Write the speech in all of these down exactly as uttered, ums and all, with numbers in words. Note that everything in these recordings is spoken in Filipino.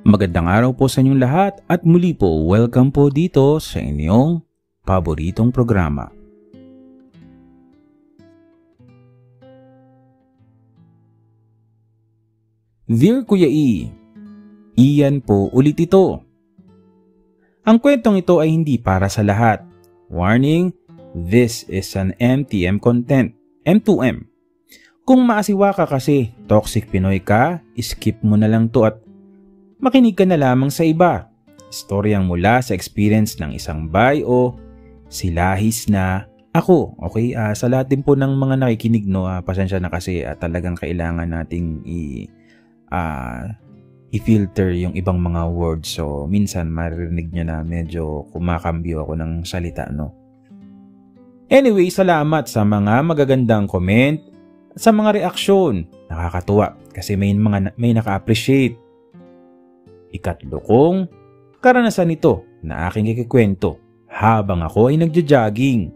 Magandang araw po sa inyong lahat at muli po welcome po dito sa inyong paboritong programa. Dear Kuya E, iyan po ulit ito. Ang kwentong ito ay hindi para sa lahat. Warning, this is an M T M content, M two M. Kung maasiwa ka kasi toxic Pinoy ka, skip mo na lang to at makinig ka na lamang sa iba. Storyang mula sa experience ng isang bay o silahis na ako. Okay, uh, sa lahat din po ng mga nakikinig, no, uh, pasensya na kasi uh, talagang kailangan nating i, uh, i-filter yung ibang mga words. So, minsan maririnig nyo na medyo kumakambyo ako ng salita, no. Anyway, salamat sa mga magagandang comment, sa mga reaksyon. Nakakatuwa kasi may mga may naka-appreciate. Ikatlo kong karanasan nito na aking ikikwento habang ako ay nagja-jogging.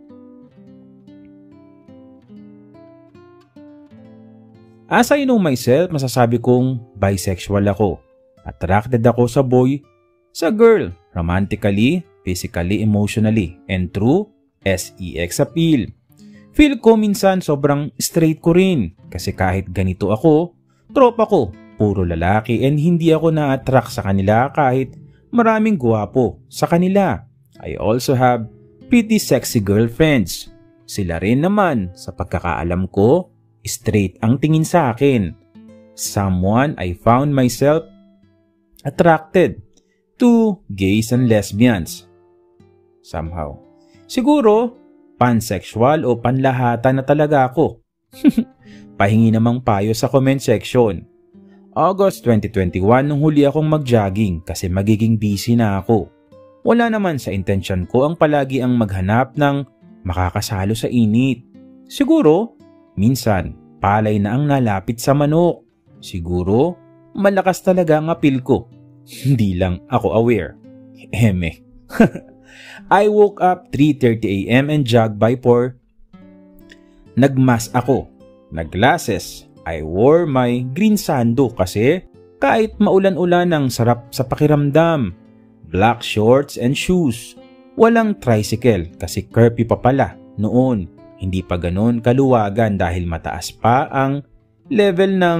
As I know myself, masasabi kong bisexual ako. Attracted ako sa boy, sa girl, romantically, physically, emotionally, and through sex appeal. Feel ko minsan sobrang straight ko rin kasi kahit ganito ako, tropa ko. Puro lalaki and hindi ako na-attract sa kanila kahit maraming gwapo sa kanila. I also have pretty sexy girlfriends. Sila rin naman, sa pagkakaalam ko, straight ang tingin sa akin. Someone I found myself attracted to gays and lesbians. Somehow. Siguro, pansexual o panlahatan na talaga ako. Pahingi namang payo sa comment section. August twenty twenty-one nung huli akong mag-jogging kasi magiging busy na ako. Wala naman sa intensyon ko ang palagi ang maghanap ng makakasalo sa init. Siguro, minsan, palay na ang nalapit sa manok. Siguro, malakas talaga ang appeal ko. Hindi lang ako aware. Eme. I woke up three thirty a m and jogged by four. Nagmask ako. Nagglasses. I wore my green sando kasi kahit maulan-ulan ang sarap sa pakiramdam. Black shorts and shoes. Walang tricycle kasi curfew pa pala noon. Hindi pa ganon kaluwagan dahil mataas pa ang level ng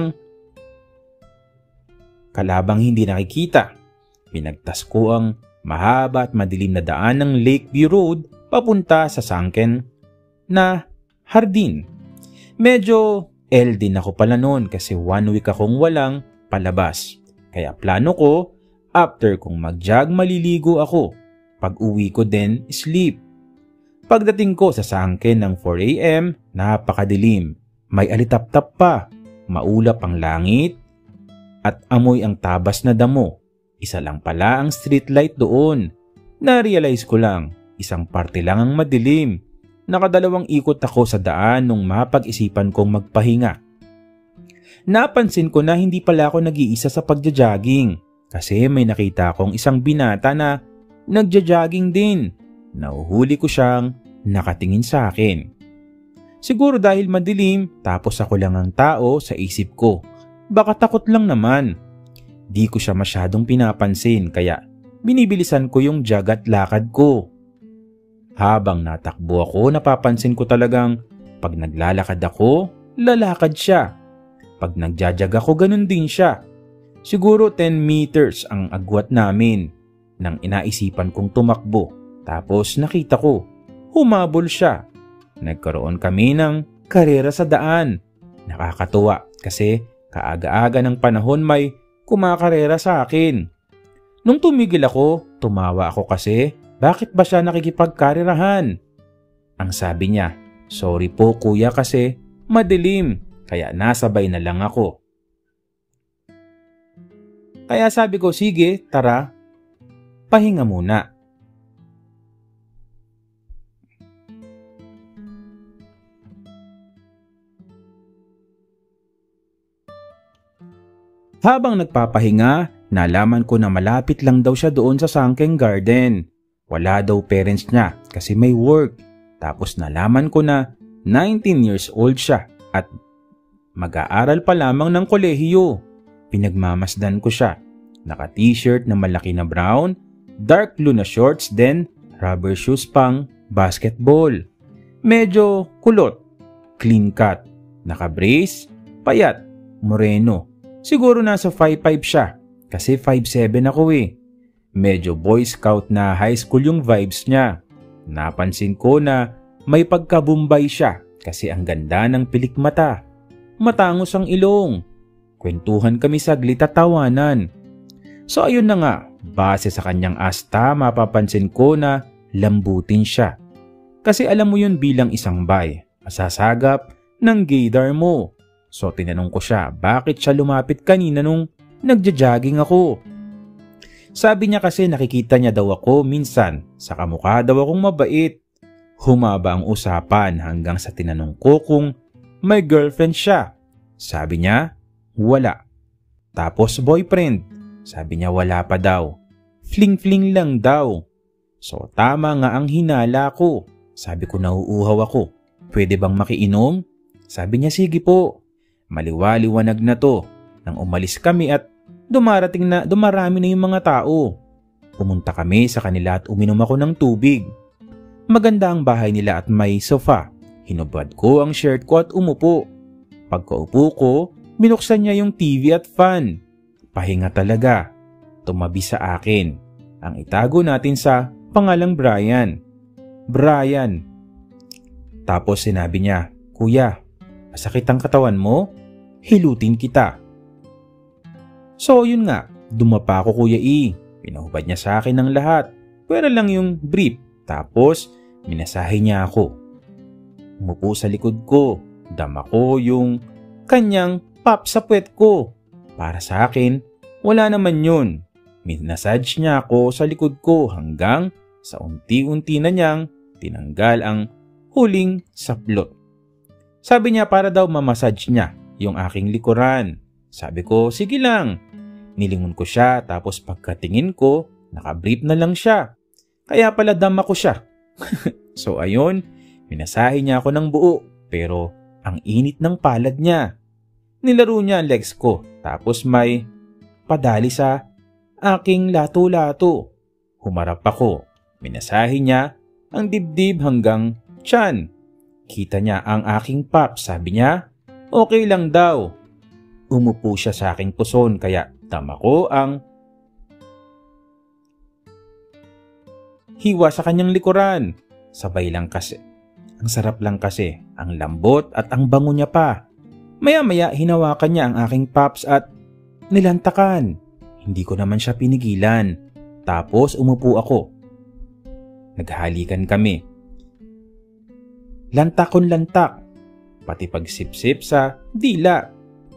kalabang hindi nakikita. Pinagtas ko ang mahaba at madilim na daan ng Lakeview Road papunta sa sunken na hardin. Medyo L din ako pala noon kasi one week akong walang palabas. Kaya plano ko, after kong mag-jog maliligo ako. Pag uwi ko din, sleep. Pagdating ko sa sunken ng four a m, napakadilim. May alitap-tap pa, maulap ang langit, at amoy ang tabas na damo. Isa lang pala ang streetlight doon. Na-realize ko lang, isang parte lang ang madilim. Nakadalawang ikot ako sa daan nung mapag-isipan kong magpahinga. Napansin ko na hindi pala ako nag-iisa sa pagja-jogging kasi may nakita akong isang binata na nagja-jogging din. Nauhuli ko siyang nakatingin sa akin. Siguro dahil madilim tapos ako lang ang tao sa isip ko. Baka takot lang naman. Di ko siya masyadong pinapansin kaya binibilisan ko yung jog at lakad ko. Habang natakbo ako, napapansin ko talagang pag naglalakad ako, lalakad siya. Pag nagjajag ako, ganun din siya. Siguro ten meters ang agwat namin nang inaisipan kong tumakbo. Tapos nakita ko, humabol siya. Nagkaroon kami ng karera sa daan. Nakakatuwa kasi kaaga-aga ng panahon may kumakarera sa akin. Nung tumigil ako, tumawa ako kasi bakit ba siya nakikipagkarerahan? Ang sabi niya, sorry po kuya kasi madilim, kaya nasabay na lang ako. Kaya sabi ko, sige, tara, pahinga muna. Habang nagpapahinga, nalaman ko na malapit lang daw siya doon sa sunken garden. Wala daw parents niya kasi may work. Tapos nalaman ko na nineteen years old siya at mag-aaral pa lamang ng kolehiyo. Pinagmamasdan ko siya. Naka-t-shirt na malaki na brown, dark blue na shorts, then rubber shoes pang basketball. Medyo kulot, clean cut, naka-brace, payat, moreno. Siguro nasa five five siya kasi five seven ako eh. Medyo boy scout na high school yung vibes niya. Napansin ko na may pagkabumbay siya kasi ang ganda ng pilik mata. Matangos ang ilong. Kwentuhan kami saglit at tawanan. So ayun na nga, base sa kanyang asta mapapansin ko na lambutin siya. Kasi alam mo yun bilang isang bay, masasagap ng gaydar mo. So tinanong ko siya bakit siya lumapit kanina nung nagja-jogging ako. Sabi niya kasi nakikita niya daw ako minsan, sa kamukha daw akong mabait. Humaba ang usapan hanggang sa tinanong ko kung may girlfriend siya. Sabi niya, wala. Tapos boyfriend, sabi niya wala pa daw. Fling-fling lang daw. So tama nga ang hinala ko. Sabi ko nauuhaw ako. Pwede bang makiinom? Sabi niya sige po. Maliwaliwanag na to. Nang umalis kami at dumarating na dumarami na yung mga tao. Pumunta kami sa kanila at uminom ako ng tubig. Maganda ang bahay nila at may sofa. Hinubad ko ang shirt ko at umupo. Pagkaupo ko, binuksan niya yung T V at fan. Pahinga talaga. Tumabi sa akin. Ang itago natin sa pangalang Brian. Brian. Tapos sinabi niya, Kuya, masakit ang katawan mo? Hilutin kita. So yun nga, dumapa ako Kuya E. Pinahubad niya sa akin ng lahat. Pwera lang yung brief. Tapos minasahe niya ako. Umupo sa likod ko. Dama ko yung kanyang pop sa puwet ko. Para sa akin, wala naman yun. Minasage niya ako sa likod ko hanggang sa unti-unti na niyang tinanggal ang huling saplot. Sabi niya para daw mamassage niya yung aking likuran. Sabi ko, sige lang. Nilingon ko siya tapos pagkatingin ko, nakabrief na lang siya. Kaya pala dama ko siya. So ayun, minasahe niya ako ng buo pero ang init ng palad niya. Nilaro niya ang legs ko tapos may padali sa aking lato-lato. Humarap ako. Minasahe niya ang dibdib hanggang tiyan. Kita niya ang aking pop. Sabi niya, okay lang daw. Umupo siya sa aking puson kaya tama ko ang hiwa sa kanyang likuran. Sabay lang kasi. Ang sarap lang kasi. Ang lambot at ang bango niya pa. Maya-maya hinawakan niya ang aking pops at nilantakan. Hindi ko naman siya pinigilan. Tapos umupo ako. Naghalikan kami. Lantakon lantak. Pati pagsipsip sa dila.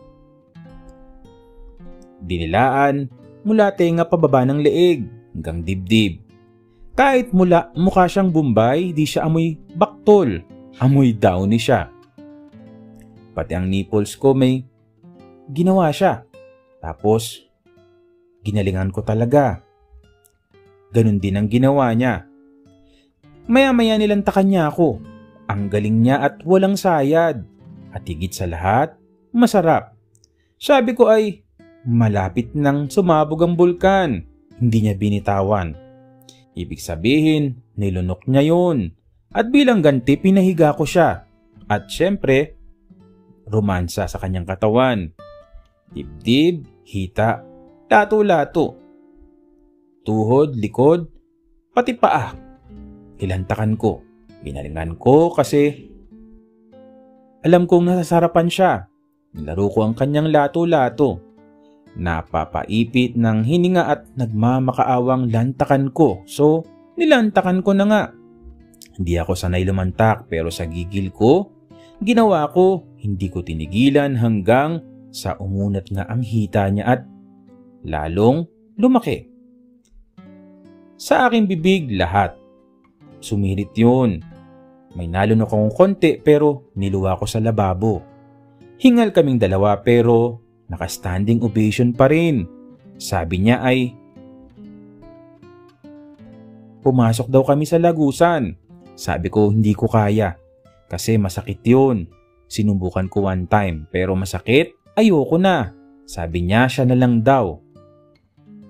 Dinilaan mula tenga pababa ng leeg hanggang dibdib. Kahit mula mukha siyang Bombay, di siya amoy baktol. Amoy downy siya. Pati ang nipples ko may ginawa siya. Tapos, ginalingan ko talaga. Ganun din ang ginawa niya. Maya-maya nilantakan niya ako. Ang galing niya at walang sayad. At higit sa lahat, masarap. Sabi ko ay, malapit nang sumabog ang bulkan. Hindi niya binitawan. Ibig sabihin, nilunok niya yun. At bilang ganti, pinahiga ko siya. At syempre, romansa sa kanyang katawan. Dibdib, hita, lato-lato. Tuhod, likod, pati paa. Hilantakan ko. Binalingan ko kasi alam kong nasasarapan siya. Nilaro ko ang kanyang lato-lato. Napapaipit ng hininga at nagmamakaawang lantakan ko. So, nilantakan ko na nga. Hindi ako sanay lumantak pero sa gigil ko, ginawa ko, hindi ko tinigilan hanggang sa umunat nga ang hita niya at lalong lumaki. Sa aking bibig lahat. Sumirit yun. May nalunok akong konti pero niluwa ko sa lababo. Hingal kaming dalawa pero naka-standing ovation pa rin. Sabi niya ay, pumasok daw kami sa lagusan. Sabi ko hindi ko kaya kasi masakit yun. Sinubukan ko one time pero masakit, ayoko na. Sabi niya siya na lang daw.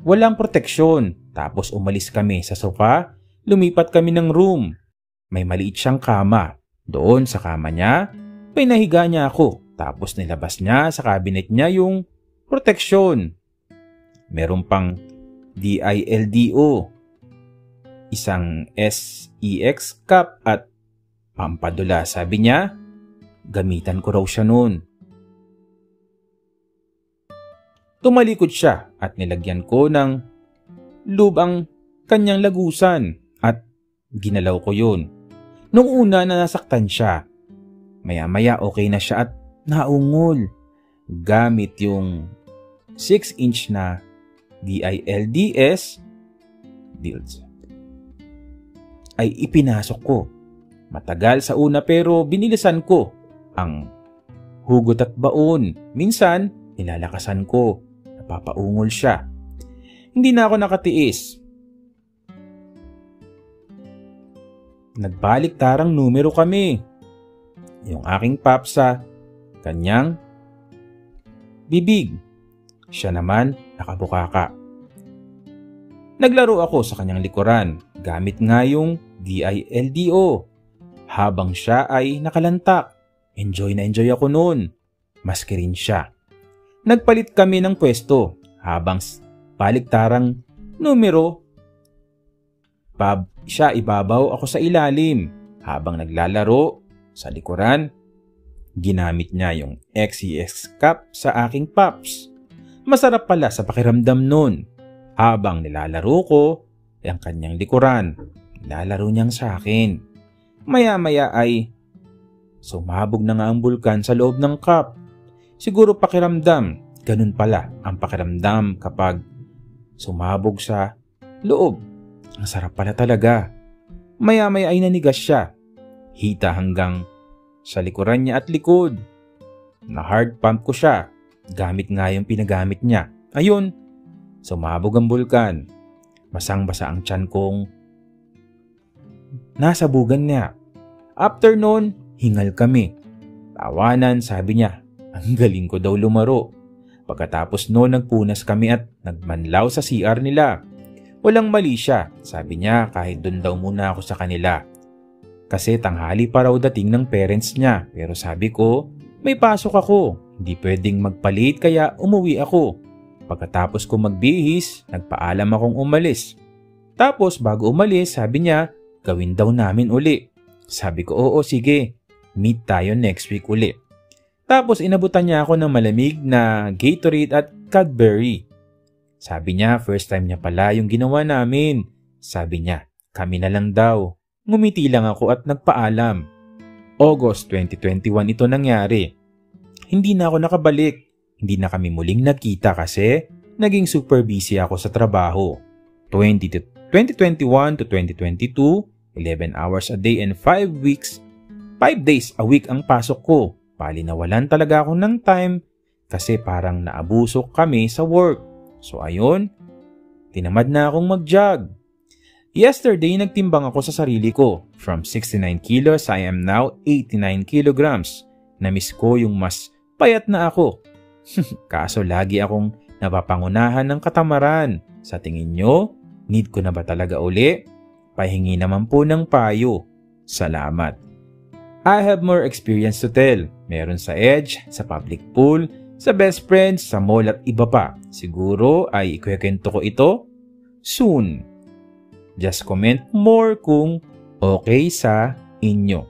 walang proteksyon. Tapos umalis kami sa sofa, lumipat kami ng room. May maliit siyang kama. Doon sa kama niya, pinahiga niya ako. Tapos nilabas niya sa cabinet niya yung proteksyon. Meron pang D I L D O, isang S E X cup at pampadula. Sabi niya, gamitan ko raw siya noon. Tumalikod siya at nilagyan ko ng lube ang kanyang lagusan at ginalaw ko yun. Nung una na nasaktan siya, maya-maya okay na siya at naungol. Gamit yung six inch na D I L D S dilds ay ipinasok ko. Matagal sa una pero binilisan ko ang hugot at baon. Minsan, nilalakasan ko. Napapaungol siya. Hindi na ako nakatiis. Nagbalik tarang numero kami. Yung aking pap sa kanyang bibig. Siya naman nakabukaka. Naglaro ako sa kanyang likuran. Gamit nga yung D I L D O. Habang siya ay nakalantak. Enjoy na enjoy ako noon. Maski rin siya. Nagpalit kami ng pwesto. Habang baliktarang numero, pab siya ibabaw, ako sa ilalim. Habang naglalaro sa likuran, ginamit niya yung X E X cup sa aking paps. Masarap pala sa pakiramdam nun. Habang nilalaro ko ang kanyang likuran, nilalaro niyang sa akin. Maya-maya ay sumabog na nga ang bulkan sa loob ng cup. Siguro pakiramdam, ganun pala ang pakiramdam kapag sumabog sa loob. Ang sarap pala talaga. Maya-maya ay nanigas siya. Hita hanggang sa likuran niya at likod. Na hard pump ko siya. Gamit nga yung pinagamit niya. Ayun, sumabog ang bulkan. Basang-basa ang tiyan kong nasabugan niya. After noon, hingal kami. Tawanan, sabi niya. Ang galing ko daw lumaro. Pagkatapos noon, nagpunas kami at nagmanlaw sa C R nila. Walang mali siya. Sabi niya kahit doon daw muna ako sa kanila. Kasi tanghali pa raw dating ng parents niya. Pero sabi ko, may pasok ako. Hindi pwedeng magpalit kaya umuwi ako. Pagkatapos ko magbihis, nagpaalam akong umalis. Tapos bago umalis, sabi niya, gawin daw namin uli. Sabi ko, oo sige, meet tayo next week uli. Tapos inabutan niya ako ng malamig na Gatorade at Cadbury. Sabi niya, first time niya pala yung ginawa namin. Sabi niya, kami na lang daw. Ngumiti lang ako at nagpaalam. August twenty twenty-one ito nangyari. Hindi na ako nakabalik. Hindi na kami muling nagkita kasi naging super busy ako sa trabaho. twenty twenty-one to twenty twenty-two, eleven hours a day and five weeks, five days a week ang pasok ko. Pali nawalan talaga ako ng time kasi parang naabusok kami sa work. So ayun, tinamad na akong mag-jog. Yesterday, nagtimbang ako sa sarili ko. From sixty-nine kilos, I am now eighty-nine kilograms. Namiss ko yung mas payat na ako. Kaso lagi akong napapangunahan ng katamaran. Sa tingin nyo, need ko na ba talaga uli? Pahingi naman po ng payo. Salamat. I have more experience to tell. Meron sa Edge, sa public pool, sa best friends, sa mall at iba pa. Siguro ay ikwekento ko ito soon. Just comment more kung okay sa inyo.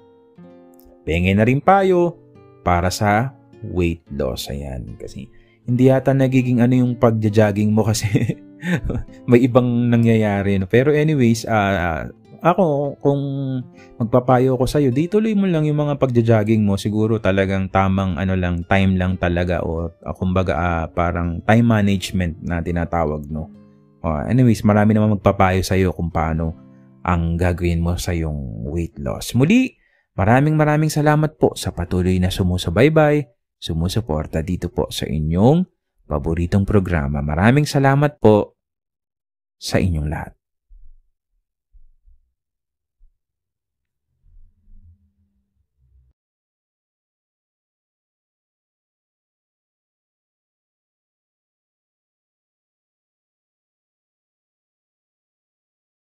Pengen na rin payo para sa weight loss. Ayan. Kasi hindi yata nagiging ano yung pagja-jogging mo kasi may ibang nangyayari. No? Pero anyways, uh, ako kung magpapayo ko sa'yo, di tuloy mo lang yung mga pagja-jogging mo. Siguro talagang tamang ano lang, time lang talaga o uh, kumbaga uh, parang time management na tinatawag, no? Uh, anyways, marami naman magpapayo sa'yo kung paano ang gagawin mo sa yung weight loss. Muli, maraming maraming salamat po sa patuloy na sumusubaybay, sumusuporta dito po sa inyong paboritong programa. Maraming salamat po sa inyong lahat.